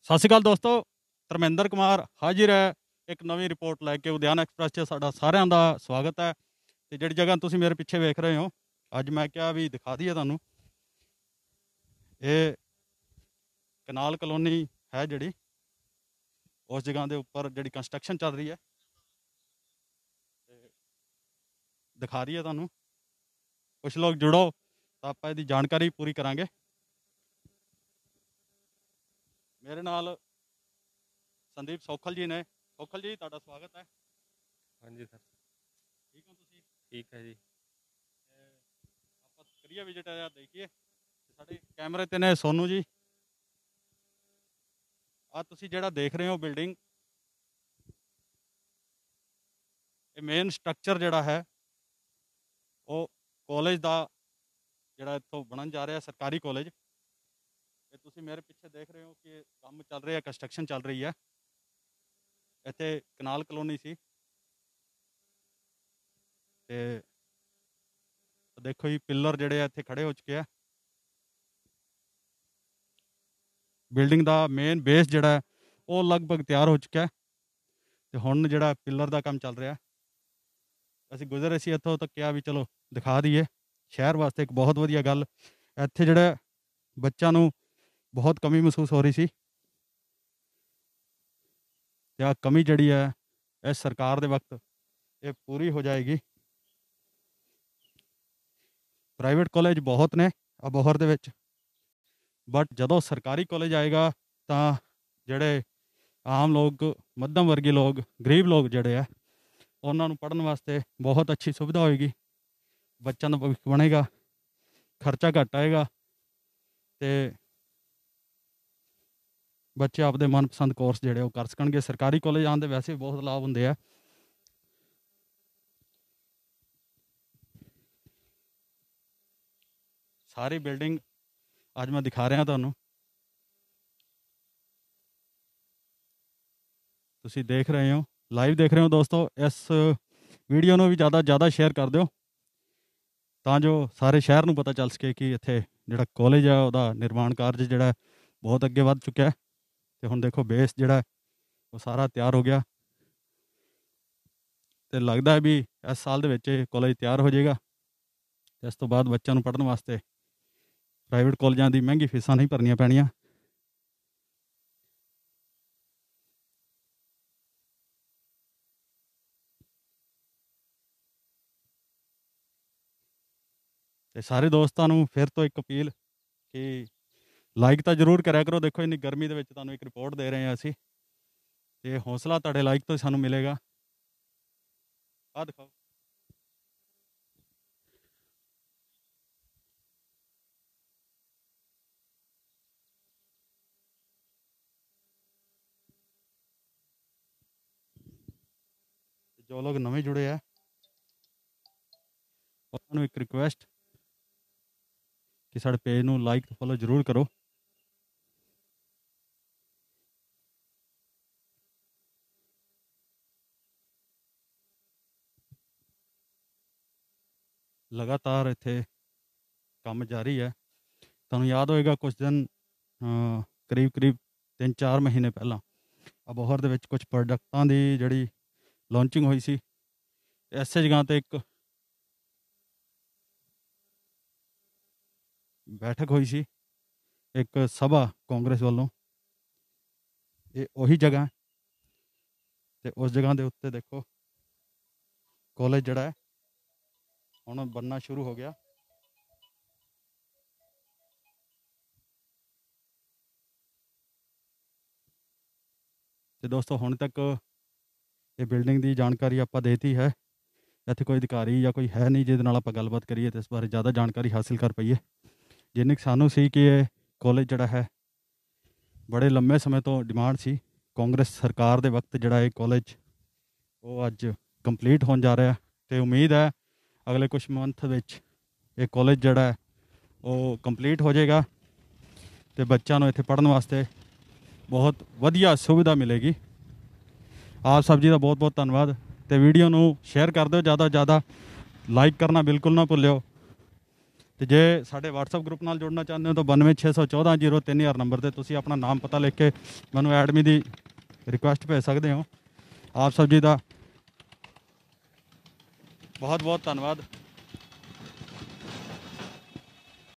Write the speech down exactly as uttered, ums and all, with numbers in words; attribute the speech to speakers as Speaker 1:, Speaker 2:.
Speaker 1: ਸਤਿ ਸ਼੍ਰੀ ਅਕਾਲ ਦੋਸਤੋ, ਧਰਮਿੰਦਰ ਕੁਮਾਰ ਹਾਜ਼ਰ ਹੈ ਇੱਕ ਨਵੀਂ ਰਿਪੋਰਟ ਲੈ ਕੇ। ਉਦਿਆਨ ਐਕਸਪ੍ਰੈਸ 'ਚ ਸਾਡਾ ਸਾਰਿਆਂ ਦਾ ਸਵਾਗਤ ਹੈ। ਅਤੇ ਜਿਹੜੀ ਜਗ੍ਹਾ ਤੁਸੀਂ ਮੇਰੇ ਪਿੱਛੇ ਵੇਖ ਰਹੇ ਹੋ, ਅੱਜ ਮੈਂ ਕਿਹਾ ਵੀ ਦਿਖਾ ਦਈਏ ਤੁਹਾਨੂੰ। ਇਹ ਕਨਾਲ ਕਲੋਨੀ ਹੈ ਜਿਹੜੀ, ਉਸ ਜਗ੍ਹਾ ਦੇ ਉੱਪਰ ਜਿਹੜੀ ਕੰਸਟਰਕਸ਼ਨ ਚੱਲ ਰਹੀ ਹੈ, ਅਤੇ ਦਿਖਾ ਦਈਏ ਤੁਹਾਨੂੰ। ਕੁਛ ਲੋਕ ਜੁੜੋ ਤਾਂ ਆਪਾਂ ਇਹਦੀ ਜਾਣਕਾਰੀ ਪੂਰੀ ਕਰਾਂਗੇ। ਮੇਰੇ ਨਾਲ ਸੰਦੀਪ ਸੌਖਲ ਜੀ ਨੇ। ਸੌਖਲ ਜੀ, ਤੁਹਾਡਾ ਸਵਾਗਤ ਹੈ।
Speaker 2: ਹਾਂਜੀ ਸਰ,
Speaker 1: ਠੀਕ ਹੋ ਤੁਸੀਂ?
Speaker 2: ਠੀਕ ਹੈ ਜੀ।
Speaker 1: ਆਪਾਂ ਕਰੀਏ ਵਿਜ਼ਿਟ ਆ, ਦੇਖੀਏ। ਸਾਡੇ ਕੈਮਰੇ 'ਤੇ ਨੇ ਸੋਨੂ ਜੀ। ਆ ਤੁਸੀਂ ਜਿਹੜਾ ਦੇਖ ਰਹੇ ਹੋ ਬਿਲਡਿੰਗ, ਇਹ ਮੇਨ ਸਟਰਕਚਰ ਜਿਹੜਾ ਹੈ ਉਹ ਕਾਲਜ ਦਾ ਜਿਹੜਾ ਇੱਥੋਂ ਬਣਨ ਜਾ ਰਿਹਾ, ਸਰਕਾਰੀ ਕਾਲਜ। ਇਹ ਤੁਸੀਂ ਮੇਰੇ ਪਿੱਛੇ ਦੇਖ ਰਹੇ ਹੋ ਕਿ ਕੰਮ ਚੱਲ ਰਿਹਾ, ਕੰਸਟਰਕਸ਼ਨ ਚੱਲ ਰਹੀ ਹੈ। ਇੱਥੇ ਕਨਾਲ ਕਲੋਨੀ ਸੀ, ਅਤੇ ਦੇਖੋ ਜੀ ਪਿੱਲਰ ਜਿਹੜੇ ਆ ਇੱਥੇ ਖੜ੍ਹੇ ਹੋ ਚੁੱਕੇ ਆ। ਬਿਲਡਿੰਗ ਦਾ ਮੇਨ ਬੇਸ ਜਿਹੜਾ ਹੈ ਉਹ ਲਗਭਗ ਤਿਆਰ ਹੋ ਚੁੱਕਾ ਹੈ, ਅਤੇ ਹੁਣ ਜਿਹੜਾ ਪਿੱਲਰ ਦਾ ਕੰਮ ਚੱਲ ਰਿਹਾ। ਅਸੀਂ ਗੁਜ਼ਰੇ ਸੀ ਇੱਥੋਂ, ਤਾਂ ਕਿਹਾ ਵੀ ਚਲੋ ਦਿਖਾ ਦਈਏ। ਸ਼ਹਿਰ ਵਾਸਤੇ ਇੱਕ ਬਹੁਤ ਵਧੀਆ ਗੱਲ। ਇੱਥੇ ਜਿਹੜਾ ਬੱਚਿਆਂ ਨੂੰ ਬਹੁਤ ਕਮੀ ਮਹਿਸੂਸ ਹੋ ਰਹੀ ਸੀ, ਅਤੇ ਆਹ ਕਮੀ ਜਿਹੜੀ ਹੈ ਇਸ ਸਰਕਾਰ ਦੇ ਵਕਤ ਇਹ ਪੂਰੀ ਹੋ ਜਾਏਗੀ। ਪ੍ਰਾਈਵੇਟ ਕਾਲਜ ਬਹੁਤ ਨੇ ਅਬੋਹਰ ਦੇ ਵਿੱਚ, ਬਟ ਜਦੋਂ ਸਰਕਾਰੀ ਕਾਲਜ ਆਏਗਾ ਤਾਂ ਜਿਹੜੇ ਆਮ ਲੋਕ, ਮੱਧਮ ਵਰਗੀ ਲੋਕ, ਗਰੀਬ ਲੋਕ ਜਿਹੜੇ ਆ, ਉਹਨਾਂ ਨੂੰ ਪੜ੍ਹਨ ਵਾਸਤੇ ਬਹੁਤ ਅੱਛੀ ਸੁਵਿਧਾ ਹੋਏਗੀ। ਬੱਚਿਆਂ ਦਾ ਭਵਿੱਖ ਬਣੇਗਾ, ਖਰਚਾ ਘੱਟ ਆਏਗਾ, ਅਤੇ ਬੱਚੇ ਆਪਦੇ ਮਨਪਸੰਦ ਕੋਰਸ ਜਿਹੜੇ ਉਹ ਕਰ ਸਕਣਗੇ। ਸਰਕਾਰੀ ਕਾਲਜ ਆਉਣ ਦੇ ਵੈਸੇ ਵੀ ਬਹੁਤ ਲਾਭ ਹੁੰਦੇ ਆ। ਸਾਰੀ ਬਿਲਡਿੰਗ ਅੱਜ ਮੈਂ ਦਿਖਾ ਰਿਹਾ ਤੁਹਾਨੂੰ। ਤੁਸੀਂ ਦੇਖ ਰਹੇ ਹੋ, ਲਾਈਵ ਦੇਖ ਰਹੇ ਹੋ ਦੋਸਤੋ। ਇਸ ਵੀਡੀਓ ਨੂੰ ਵੀ ਜ਼ਿਆਦਾ ਜ਼ਿਆਦਾ ਸ਼ੇਅਰ ਕਰ ਦਿਓ, ਤਾਂ ਜੋ ਸਾਰੇ ਸ਼ਹਿਰ ਨੂੰ ਪਤਾ ਚੱਲ ਸਕੇ ਕਿ ਇੱਥੇ ਜਿਹੜਾ ਕਾਲਜ ਆ ਉਹਦਾ ਨਿਰਮਾਣ ਕਾਰਜ ਜਿਹੜਾ ਬਹੁਤ ਅੱਗੇ ਵੱਧ ਚੁੱਕਿਆ। ਅਤੇ ਹੁਣ ਦੇਖੋ ਬੇਸ ਜਿਹੜਾ ਉਹ ਸਾਰਾ ਤਿਆਰ ਹੋ ਗਿਆ, ਅਤੇ ਲੱਗਦਾ ਹੈ ਵੀ ਇਸ ਸਾਲ ਦੇ ਵਿੱਚ ਇਹ ਕਾਲਜ ਤਿਆਰ ਹੋ ਜਾਏਗਾ। ਇਸ ਤੋਂ ਬਾਅਦ ਬੱਚਿਆਂ ਨੂੰ ਪੜ੍ਹਨ ਵਾਸਤੇ ਪ੍ਰਾਈਵੇਟ ਕਾਲਜਾਂ ਦੀ ਮਹਿੰਗੀ ਫੀਸਾਂ ਨਹੀਂ ਭਰਨੀਆਂ ਪੈਣੀਆਂ। ਅਤੇ ਸਾਰੇ ਦੋਸਤਾਂ ਨੂੰ ਫਿਰ ਤੋਂ ਇੱਕ ਅਪੀਲ ਕਿ ਲਾਈਕ ਤਾਂ ਜ਼ਰੂਰ ਕਰਿਆ ਕਰੋ। ਦੇਖੋ ਇੰਨੀ ਗਰਮੀ ਦੇ ਵਿੱਚ ਤੁਹਾਨੂੰ ਇੱਕ ਰਿਪੋਰਟ ਦੇ ਰਹੇ ਹਾਂ ਅਸੀਂ, ਅਤੇ ਹੌਸਲਾ ਤੁਹਾਡੇ ਲਾਈਕ ਤੋਂ ਸਾਨੂੰ ਮਿਲੇਗਾ। ਆਹ ਦਿਖਾਓ। ਜੋ ਲੋਕ ਨਵੇਂ ਜੁੜੇ ਆ, ਉਹਨਾਂ ਨੂੰ ਇੱਕ ਰਿਕੁਐਸਟ ਕਿ ਸਾਡੇ ਪੇਜ ਨੂੰ ਲਾਈਕ ਫੋਲੋ ਜ਼ਰੂਰ ਕਰੋ। ਲਗਾਤਾਰ ਇੱਥੇ ਕੰਮ ਜਾਰੀ ਹੈ। ਤੁਹਾਨੂੰ ਯਾਦ ਹੋਏਗਾ ਕੁਛ ਦਿਨ ਕਰੀਬ ਕਰੀਬ ਤਿੰਨ ਚਾਰ ਮਹੀਨੇ ਪਹਿਲਾਂ ਅਬੋਹਰ ਦੇ ਵਿੱਚ ਕੁਛ ਪ੍ਰੋਡਕਟਾਂ ਦੀ ਜਿਹੜੀ ਲਾਂਚਿੰਗ ਹੋਈ ਸੀ। ਇਸੇ ਜਗ੍ਹਾ 'ਤੇ ਇੱਕ ਬੈਠਕ ਹੋਈ ਸੀ, ਇੱਕ ਸਭਾ ਕਾਂਗਰਸ ਵੱਲੋਂ। ਇਹ ਉਹੀ ਜਗ੍ਹਾ, ਅਤੇ ਉਸ ਜਗ੍ਹਾ ਦੇ ਉੱਤੇ ਦੇਖੋ ਕਾਲਜ ਜਿਹੜਾ ਹੈ ਹੁਣ ਬਣਨਾ ਸ਼ੁਰੂ ਹੋ ਗਿਆ। ਅਤੇ ਦੋਸਤੋ ਹੁਣ ਤੱਕ ਇਹ ਬਿਲਡਿੰਗ ਦੀ ਜਾਣਕਾਰੀ ਆਪਾਂ ਦੇਤੀ ਹੈ। ਇੱਥੇ ਕੋਈ ਅਧਿਕਾਰੀ ਜਾਂ ਕੋਈ ਹੈ ਨਹੀਂ ਜਿਹਦੇ ਨਾਲ ਆਪਾਂ ਗੱਲਬਾਤ ਕਰੀਏ ਅਤੇ ਇਸ ਬਾਰੇ ਜ਼ਿਆਦਾ ਜਾਣਕਾਰੀ ਹਾਸਿਲ ਕਰ ਪਾਈਏ। ਜਿੰਨੀ ਕੁ ਸਾਨੂੰ ਸੀ ਕਿ ਇਹ ਕਾਲਜ ਜਿਹੜਾ ਹੈ ਬੜੇ ਲੰਮੇ ਸਮੇਂ ਤੋਂ ਡਿਮਾਂਡ ਸੀ। ਕਾਂਗਰਸ ਸਰਕਾਰ ਦੇ ਵਕਤ ਜਿਹੜਾ ਇਹ ਕਾਲਜ ਉਹ ਅੱਜ ਕੰਪਲੀਟ ਹੋਣ ਜਾ ਰਿਹਾ, ਅਤੇ ਉਮੀਦ ਹੈ ਅਗਲੇ ਕੁਛ ਮੰਥ ਵਿੱਚ ਇਹ ਕਾਲਜ ਜਿਹੜਾ ਹੈ ਉਹ ਕੰਪਲੀਟ ਹੋ ਜਾਏਗਾ, ਅਤੇ ਬੱਚਿਆਂ ਨੂੰ ਇੱਥੇ ਪੜ੍ਹਨ ਵਾਸਤੇ ਬਹੁਤ ਵਧੀਆ ਸੁਵਿਧਾ ਮਿਲੇਗੀ। ਆਪ ਸਭ ਜੀ ਦਾ ਬਹੁਤ ਬਹੁਤ ਧੰਨਵਾਦ, ਅਤੇ ਵੀਡੀਓ ਨੂੰ ਸ਼ੇਅਰ ਕਰ ਦਿਓ ਜ਼ਿਆਦਾ ਤੋਂ ਜ਼ਿਆਦਾ। ਲਾਈਕ ਕਰਨਾ ਬਿਲਕੁਲ ਨਾ ਭੁੱਲਿਓ, ਤੇ ਜੇ ਸਾਡੇ WhatsApp ਗਰੁੱਪ ਨਾਲ ਜੁੜਨਾ ਚਾਹੁੰਦੇ ਹੋ ਤਾਂ ਬਾਨਵੇਂ ਛੇ ਸੌ ਚੌਦਾਂ ਜ਼ੀਰੋ ਤਿੰਨ ਹਜ਼ਾਰ ਨੰਬਰ 'ਤੇ ਤੁਸੀਂ ਆਪਣਾ ਨਾਮ ਪਤਾ ਲਿਖ ਕੇ ਮੈਨੂੰ ਐਡਮੀ ਦੀ ਰਿਕੁਐਸਟ ਭੇਜ ਸਕਦੇ ਹੋ। ਆਪ ਸਭ ਜੀ ਦਾ ਬਹੁਤ ਬਹੁਤ ਧੰਨਵਾਦ।